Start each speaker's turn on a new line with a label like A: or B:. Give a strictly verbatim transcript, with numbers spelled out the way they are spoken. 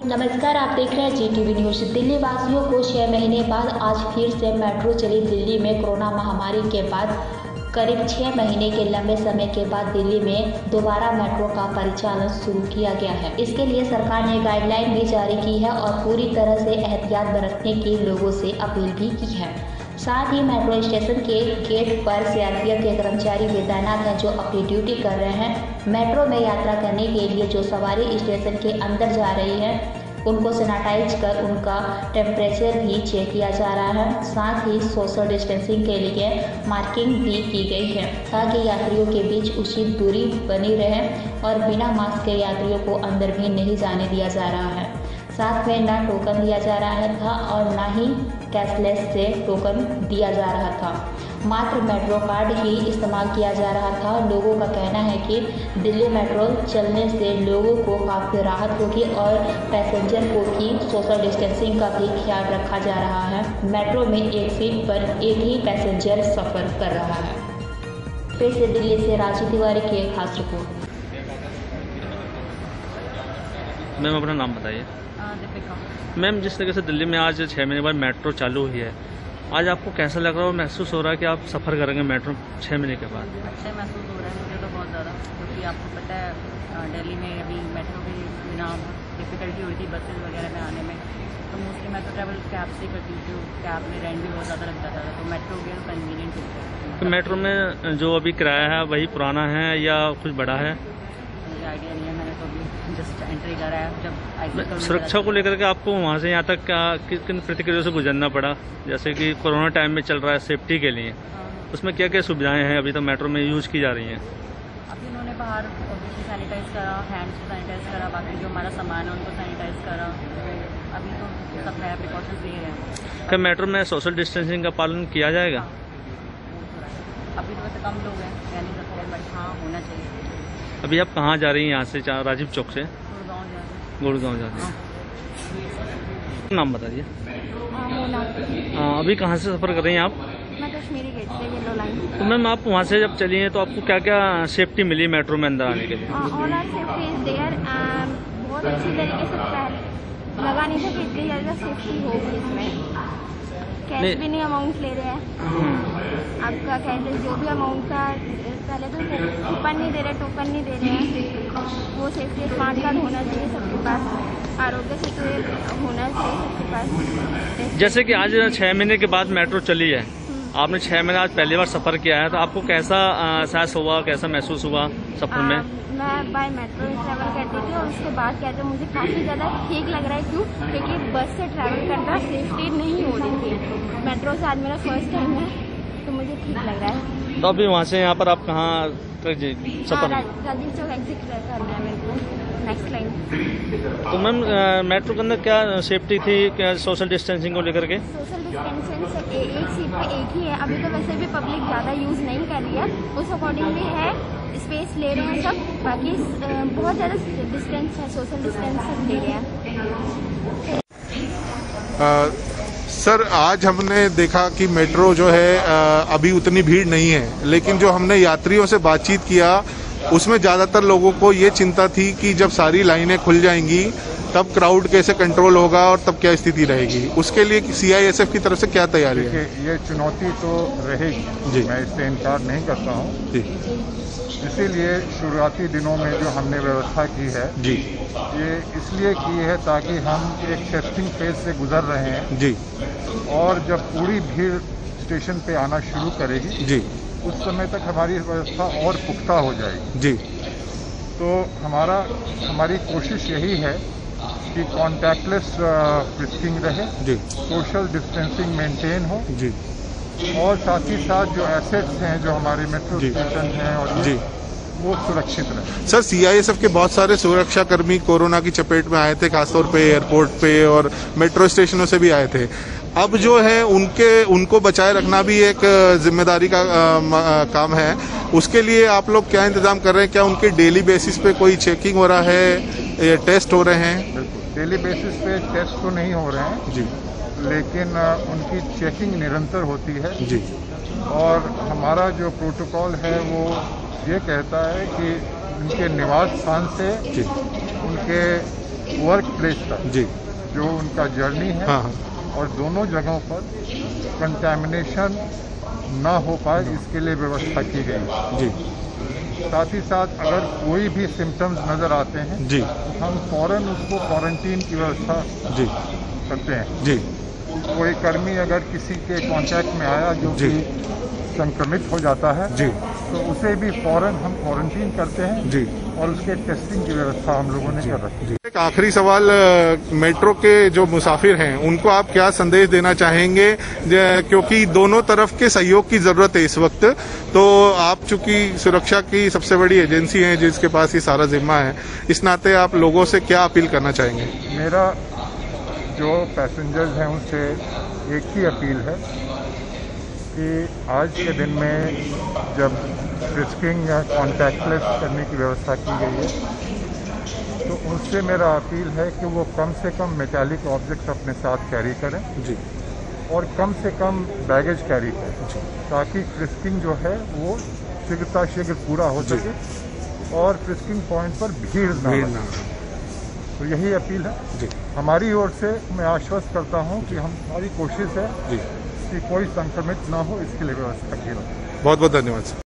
A: नमस्कार, आप देख रहे हैं G T V news. Delhi वासियों को छह महीने बाद आज फिर से मेट्रो चली। दिल्ली में कोरोना महामारी के बाद करीब छह महीने के लंबे समय के बाद दिल्ली में दोबारा मेट्रो का परिचालन शुरू किया गया है। इसके लिए सरकार ने गाइडलाइन भी जारी की है और पूरी तरह से एहतियात बरतने की लोगों से अपील भी की है। साथ ही मेट्रो स्टेशन के गेट पर सी आर पी एफ के कर्मचारी भी तैनात हैं जो अपनी ड्यूटी कर रहे हैं। मेट्रो में यात्रा करने के लिए जो सवारी स्टेशन के अंदर जा रही है उनको सैनिटाइज कर उनका टेम्परेचर भी चेक किया जा रहा है। साथ ही सोशल डिस्टेंसिंग के लिए मार्किंग भी की गई है ताकि यात्रियों के बीच उचित दूरी बनी रहे और बिना मास्क के यात्रियों को अंदर भी नहीं जाने दिया जा रहा है। साथ में ना टोकन दिया जा रहा था और ना ही कैशलेस से टोकन दिया जा रहा था, मात्र मेट्रो कार्ड ही इस्तेमाल किया जा रहा था। लोगों का कहना है कि दिल्ली मेट्रो चलने से लोगों को काफ़ी राहत होगी और पैसेंजर को भी सोशल डिस्टेंसिंग का भी ख्याल रखा जा रहा है। मेट्रो में एक सीट पर एक ही पैसेंजर सफ़र कर रहा है। फिर से दिल्ली से राजू तिवारी की एक खास रिपोर्ट।
B: मैम अपना नाम बताइए। मैम, जिस तरीके से दिल्ली में आज छः महीने बाद मेट्रो चालू हुई है, आज आपको कैसा लग रहा है और महसूस हो रहा है कि आप सफ़र करेंगे मेट्रो छः महीने के बाद?
C: अच्छा महसूस हो रहा है मुझे तो बहुत ज़्यादा, क्योंकि आपको पता है दिल्ली में अभी मेट्रो की बिना डिफ़िकल्टी हुई थी बसेज वगैरह में आने में। तो मोस्टली मैं तो ट्रैवल कैब से करती हूँ, तो कैब में रेंट भी बहुत ज़्यादा लगता था, तो मेट्रो हो गया तो कन्वीनियंट हो गया।
B: तो मेट्रो में जो अभी किराया है वही पुराना है या कुछ बढ़ा है?
C: मुझे आइडिया नहीं है, मैंने तो अभी जस्ट एंट्री करा है। जब
B: सुरक्षा को लेकर के आपको वहाँ से यहाँ तक क्या किन किन प्रतिक्रियाओं से गुजरना पड़ा? जैसे कि कोरोना टाइम में चल रहा है सेफ्टी के लिए, उसमें क्या क्या सुविधाएं हैं अभी तक मेट्रो में यूज़ की जा रही हैं?
C: अभी उन्होंने बाहर सैनिटाइज करा, हैंड्स को सैनिटाइज करा, बाकी जो हमारा सामान है उनको सैनिटाइज करा। अभी तो सब नया प्रिकॉशंस ले रहे हैं।
B: क्या मेट्रो में सोशल डिस्टेंसिंग का पालन किया जाएगा?
C: अभी तो वैसे कम लोग हैं, कह नहीं सकते, बट हाँ होना चाहिए।
B: अभी आप कहाँ जा रही हैं यहाँ से राजीव चौक से? गुड़गांव जा रही हैं। नाम बताइए। अभी कहाँ से सफ़र कर रही हैं आप?
C: मैं कश्मीरी गेट से, येलो लाइन।
B: तो मैम आप वहाँ से जब चली हैं तो आपको क्या क्या सेफ्टी मिली मेट्रो में अंदर आने के लिए?
D: All our safety is there and बहुत अच्छी तरीके से पहले लगा नहीं था कि इतनी ज़्यादा सेफ्टी होगी इसमें। कैश भी नहीं अमाउंट ले रहे हैं, आपका कैश जो भी अमाउंट का पहले तो कूपन नहीं दे रहे, टोकन नहीं दे रहे हैं। वो सेफ्टी स्मार्ट कार्ड होना चाहिए सबके पास, आरोग्य सेतु होना चाहिए सबके पास।
B: जैसे कि आज छः महीने के बाद मेट्रो चली है, आपने छः महीने आज पहली बार सफ़र किया है, तो आपको कैसा एहसास हुआ, कैसा महसूस हुआ सफ़र में?
D: मैं बाय मेट्रो ट्रैवल करती थी और उसके बाद क्या था मुझे काफ़ी ज़्यादा ठीक लग रहा है। क्यों? क्योंकि बस से ट्रैवल करना सेफ्टी नहीं हो रही थी। मेट्रो से आज मेरा फर्स्ट टाइम है तो मुझे ठीक लग रहा है।
B: तो अभी वहाँ से यहाँ पर आप कहाँ तक सफ़र?
D: राजीव चौक एग्जिट करना है मेरे को, नेक्स्ट लाइन।
B: तो मैम मेट्रो के अंदर क्या सेफ्टी थी, क्या सोशल डिस्टेंसिंग को लेकर के?
D: सोशल डिस्टेंसिंग एक सीट पे एक ही है। अभी तो वैसे भी पब्लिक ज़्यादा यूज़ नहीं कर रही है, उस अकॉर्डिंग भी है, स्पेस ले रहे हैं सब। बाकी बहुत ज़्यादा डिस्टेंस है, सोशल डिस्टेंस ले रहे हैं।
E: आ, सर आज हमने देखा कि मेट्रो जो है आ, अभी उतनी भीड़ नहीं है, लेकिन जो हमने यात्रियों से बातचीत किया उसमें ज़्यादातर लोगों को ये चिंता थी कि जब सारी लाइनें खुल जाएंगी तब क्राउड कैसे कंट्रोल होगा और तब क्या स्थिति रहेगी। उसके लिए सी आई एस एफ की तरफ से क्या तैयारी है?
F: ये चुनौती तो रहेगी जी, मैं इससे इनकार नहीं करता हूँ जी। इसीलिए शुरुआती दिनों में जो हमने व्यवस्था की है जी, ये इसलिए की है ताकि हम एक टेस्टिंग फेज से गुजर रहे हैं जी, और जब पूरी भीड़ स्टेशन पे आना शुरू करेगी जी, उस समय तक हमारी व्यवस्था और पुख्ता हो जाएगी जी। तो हमारा हमारी कोशिश यही है कि कॉन्टैक्टलेस फ्रिस्किंग रहे जी, सोशल डिस्टेंसिंग मेंटेन हो जी, और साथ ही साथ जो एसेट्स हैं जो हमारे मेट्रो स्टेशन हैं और जी वो सुरक्षित रहे।
E: Sir C I S F के बहुत सारे सुरक्षा कर्मी कोरोना की चपेट में आए थे, खासतौर पे एयरपोर्ट पे और मेट्रो स्टेशनों से भी आए थे। अब जो है उनके उनको बचाए रखना भी एक जिम्मेदारी का आ, काम है। उसके लिए आप लोग क्या इंतजाम कर रहे हैं? क्या उनके डेली बेसिस पे कोई चेकिंग हो रहा है, टेस्ट हो रहे हैं?
F: डेली बेसिस पे टेस्ट तो नहीं हो रहे हैं जी, लेकिन उनकी चेकिंग निरंतर होती है जी, और हमारा जो प्रोटोकॉल है वो ये कहता है कि उनके निवास स्थान से जी, उनके वर्क प्लेस तक
E: जी
F: जो उनका जर्नी है,
E: हाँ हाँ
F: और दोनों जगहों पर कंटैमिनेशन ना हो पाए इसके लिए व्यवस्था की गई।
E: जी
F: साथ ही साथ अगर कोई भी सिम्टम्स नज़र आते हैं
E: जी
F: तो हम फौरन उसको क्वारंटीन की व्यवस्था
E: जी
F: करते हैं।
E: जी
F: कोई कर्मी अगर किसी के कांटेक्ट में आया जो
E: जी
F: कि संक्रमित हो जाता है
E: जी
F: तो उसे भी फौरन हम क्वारंटीन करते हैं
E: जी
F: और उसके टेस्टिंग की व्यवस्था हम लोगों ने कर रखी है।
E: एक आखिरी सवाल, अ, मेट्रो के जो मुसाफिर हैं उनको आप क्या संदेश देना चाहेंगे, ज- क्योंकि दोनों तरफ के सहयोग की जरूरत है इस वक्त, तो आप चूंकि सुरक्षा की सबसे बड़ी एजेंसी हैं जिसके पास ये सारा जिम्मा है, इस नाते आप लोगों से क्या अपील करना चाहेंगे?
F: मेरा जो पैसेंजर्स हैं उनसे एक ही अपील है कि आज के दिन में जब फ्रिस्किंग या कॉन्टैक्टलेस करने की व्यवस्था की गई है तो उनसे मेरा अपील है कि वो कम से कम मेटालिक ऑब्जेक्ट्स अपने साथ कैरी करें
E: जी
F: और कम से कम बैगेज कैरी करें ताकि फ्रिस्किंग जो है वो शीघ्रता शीघ्र पूरा हो सके और फ्रिस्किंग पॉइंट पर भीड़ ना
E: भीड़
F: लगे।
E: ना
F: तो यही अपील है
E: जी
F: हमारी ओर से। मैं आश्वस्त करता हूं कि हम हमारी कोशिश है
E: जी
F: कि कोई संक्रमित ना हो, इसके लिए व्यवस्था की जाए।
E: बहुत बहुत धन्यवाद सर।